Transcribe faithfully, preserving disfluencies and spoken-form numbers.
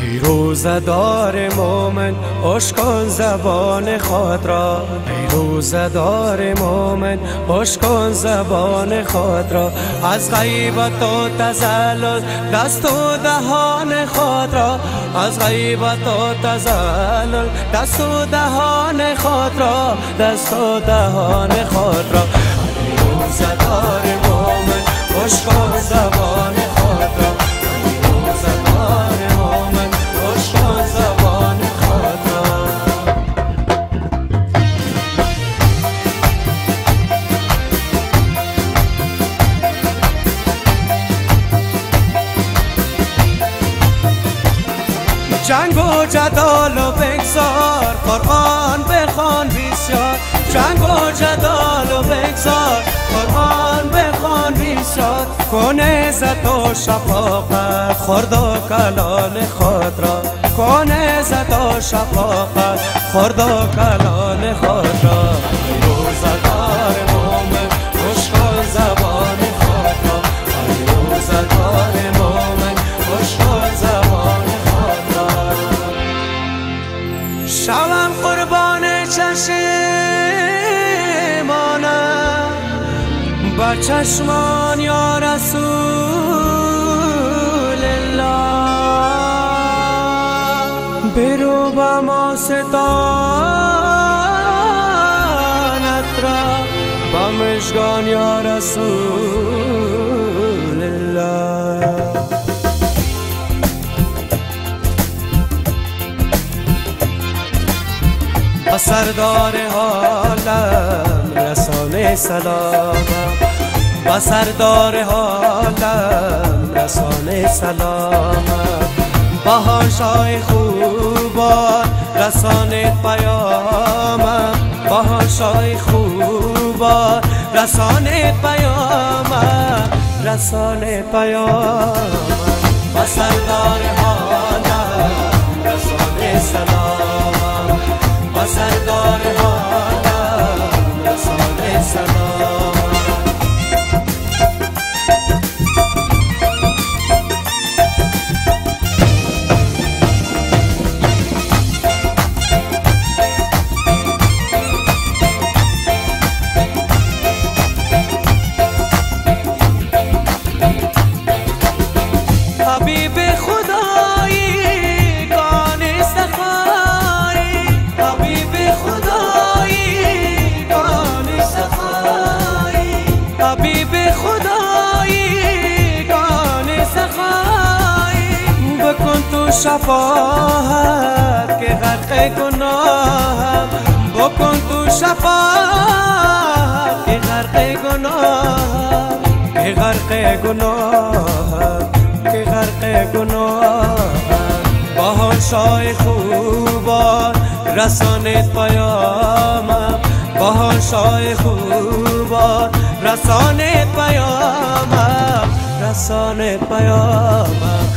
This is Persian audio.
ای روزه‌دار مومن اشکن زبان خود را، ای روزه‌دار مومن اشکن زبان خود را، از غیبت و تزلل دست و دهان خود را، از غیبت و تزلل دست و دهان خود را، دست و دهان خود را. ای روزه‌دار مومن اشکن زبان خود را، ای روزه‌دار مومن اشکن زبان خود را. جنگ و جدال و بگذار، قرآن بخوان بسیار، جنگ و جدال و بگذار، قرآن بخوان بسیار، کن عزت و شفاقت خرد و کلال خود را، کن عزت و شفاقت خرد و کلال خود را. ای روزه‌دار مومن اشکن زبان خود را، ای روزه‌دار مومن اشکن زبان خود را. شوم قربان چشمانم بر چشمان یا رسول الله، برو با ما ستانت را با مژگان یا رسول الله. با سردار حالم رسانه سلامم، با سردار حالم رسانه سلامم، با هاشای خوبان رسانه پیامم، با هاشای خوبان رسانه پیامم، رسانه پیامم. با سردار حالم رسانه سلامم، با سردار حالم رسانه سلامم. حبیب خدایی کان سخایی، حبیب خدایی کان سخایی، حبیب خدایی کان سخایی، بکن تو شفاعت که غرق گناهم، بکن تو شفاعت که غرق گناهم، که غرق گناهم، که غرق گناهم. با هاشای خوبان رسانت پیامم، با هاشای خوبان رسانت پیامم، رسانت پیامم.